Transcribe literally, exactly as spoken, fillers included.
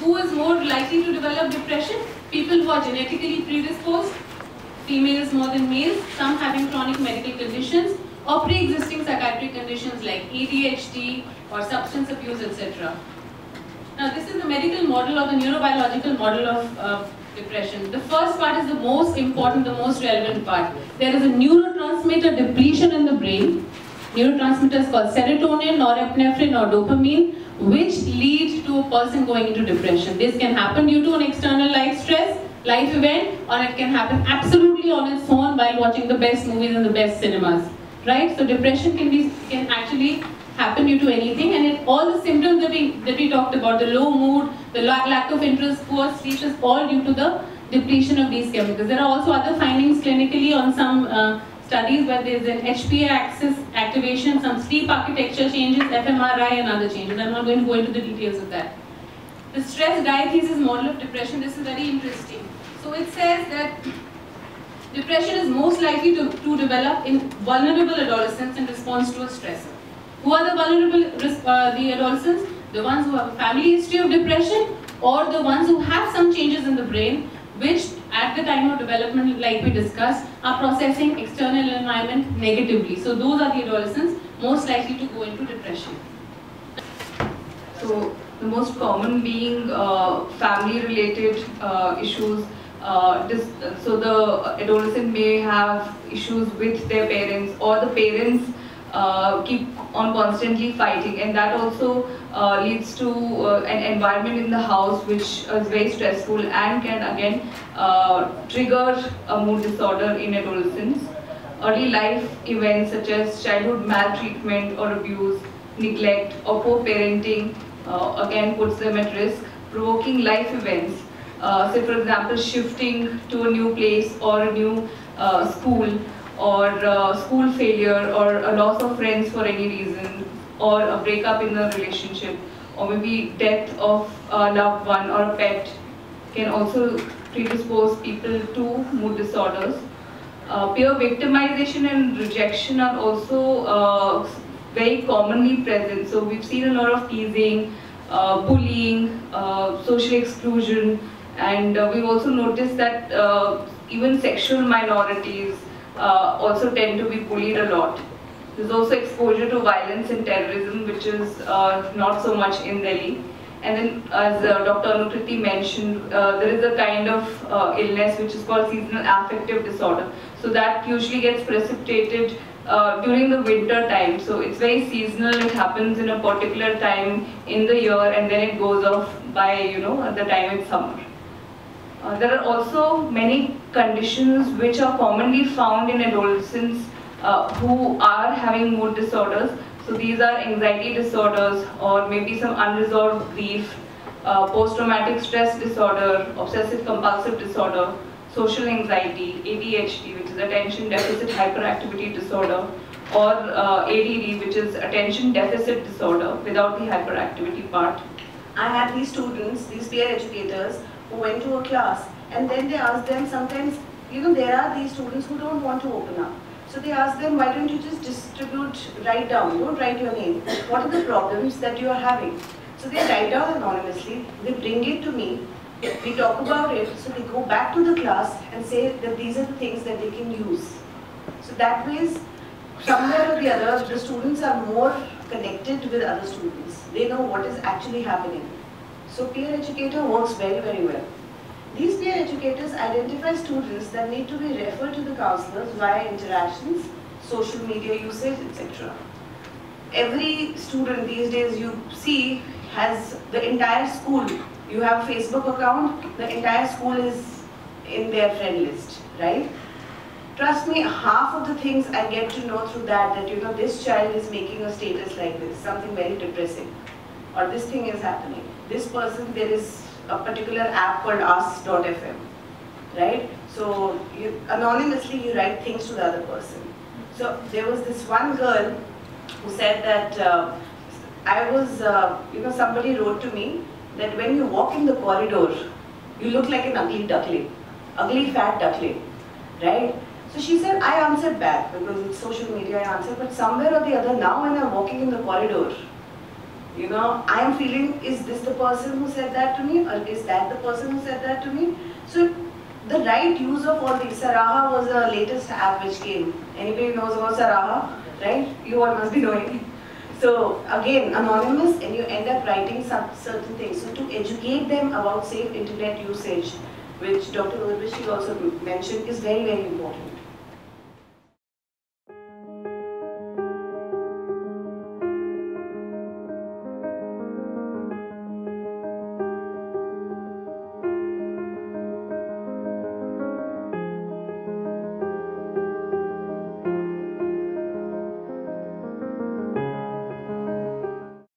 who is more likely to develop depression? People who are genetically predisposed, females more than males, some having chronic medical conditions, or pre-existing psychiatric conditions like A D H D or substance abuse, et cetera. Now this is the medical model or the neurobiological model of uh, depression. The first part is the most important, the most relevant part. There is a neurotransmitter depletion in the brain. Neurotransmitters called serotonin, norepinephrine or dopamine, which lead to a person going into depression. This can happen due to an external life stress, life event, or it can happen absolutely on its own while watching the best movies in the best cinemas. Right? So depression can be can actually happen due to anything, and it, all the symptoms that we that we talked about, the low mood, the lack of interest, poor sleep, is all due to the depletion of these chemicals. There are also other findings clinically on some uh, studies where there is an H P A axis activation, some sleep architecture changes, F M R I and other changes. I'm not going to go into the details of that. The stress diathesis model of depression, this is very interesting. So it says that depression is most likely to, to develop in vulnerable adolescents in response to a stressor. Who are the vulnerable uh, the adolescents? The ones who have a family history of depression, or the ones who have some changes in the brain which at the time of development, like we discussed, are processing external environment negatively. So those are the adolescents most likely to go into depression. So the most common being uh, family related uh, issues. Uh, this, so the adolescent may have issues with their parents, or the parents uh, keep on constantly fighting, and that also uh, leads to uh, an environment in the house which is very stressful and can again uh, trigger a mood disorder in adolescents. Early life events such as childhood maltreatment or abuse, neglect or poor parenting uh, again puts them at risk. Provoking life events, Uh, say for example shifting to a new place or a new uh, school, or uh, school failure, or a loss of friends for any reason, or a breakup in a relationship, or maybe death of a loved one or a pet, can also predispose people to mood disorders. Uh, peer victimization and rejection are also uh, very commonly present. So we've seen a lot of teasing, uh, bullying, uh, social exclusion. And uh, we've also noticed that uh, even sexual minorities uh, also tend to be bullied a lot. There's also exposure to violence and terrorism, which is uh, not so much in Delhi. And then, as uh, Doctor Anukriti mentioned, uh, there is a kind of uh, illness which is called seasonal affective disorder. So that usually gets precipitated uh, during the winter time. So it's very seasonal. It happens in a particular time in the year, and then it goes off by, you know, at the time it's summer. Uh, there are also many conditions which are commonly found in adolescents uh, who are having mood disorders. So these are anxiety disorders, or maybe some unresolved grief, uh, post-traumatic stress disorder, obsessive compulsive disorder, social anxiety, A D H D, which is attention deficit hyperactivity disorder, or uh, A D D, which is attention deficit disorder without the hyperactivity part. I had these students, these peer educators, who went to a class, and then they asked them, sometimes, you know, there are these students who don't want to open up. So they asked them, why don't you just distribute, write down, don't write your name. What are the problems that you are having? So they write down anonymously, they bring it to me, we talk about it, so they go back to the class and say that these are the things that they can use. So that way, somewhere or the other, the students are more connected with other students. They know what is actually happening. So peer educator works very, very well. These peer educators identify students that need to be referred to the counselors via interactions, social media usage, et cetera. Every student these days you see has the entire school. You have a Facebook account, the entire school is in their friend list, right? Trust me, half of the things I get to know through that, that you know, this child is making a status like this, something very depressing, or this thing is happening. This person, there is a particular app called ask dot F M, right? So you, anonymously you write things to the other person. So there was this one girl who said that uh, I was, uh, you know, somebody wrote to me that when you walk in the corridor, you look like an ugly duckling, ugly fat duckling, right? So she said, I answered back because it's social media, I answered, but somewhere or the other, now when I'm walking in the corridor, You know, I am feeling, is this the person who said that to me, or is that the person who said that to me? So the right use of all these. Saraha was the latest app which came. Anybody knows about Saraha, right? You all must be knowing. So again, anonymous, and you end up writing some certain things. So to educate them about safe internet usage, which Doctor Urvashi also mentioned, is very, very important.